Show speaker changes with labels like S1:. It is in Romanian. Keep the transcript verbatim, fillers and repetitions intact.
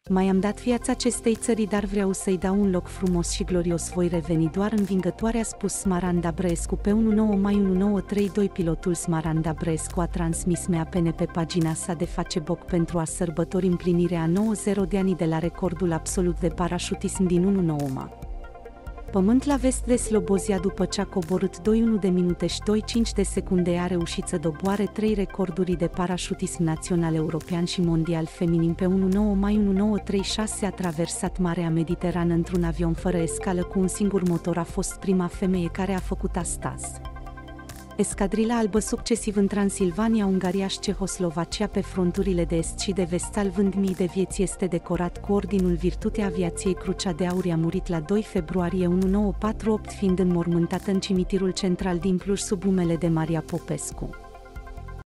S1: Mai am dat viața acestei țări, dar vreau să-i dau un loc frumos și glorios. Voi reveni doar învingătoare, a spus Smaranda Brescu pe nouă mai nouăsprezece treizeci și doi. Pilotul Smaranda Brescu a transmis meapene pe pagina sa de Facebook pentru a sărbători împlinirea a nouăzeci de ani de la recordul absolut de parașutism din nouăsprezece. Pământ la vest de Slobozia, după ce a coborât doi unu de minute și doi cinci de secunde, a reușit să doboare trei recorduri de parașutism național, european și mondial feminin. Pe nouă mai nouăsprezece treizeci și șase a traversat Marea Mediterană într-un avion fără escală cu un singur motor. A fost prima femeie care a făcut asta. Escadrila albă succesiv în Transilvania, Ungaria și Cehoslovacia, pe fronturile de est și de vest, salvând mii de vieți. Este decorat cu Ordinul Virtutea Aviației Crucea de Aur. A murit la doi februarie nouăsprezece patruzeci și opt, fiind înmormântată în cimitirul central din Cluj sub numele de Maria Popescu.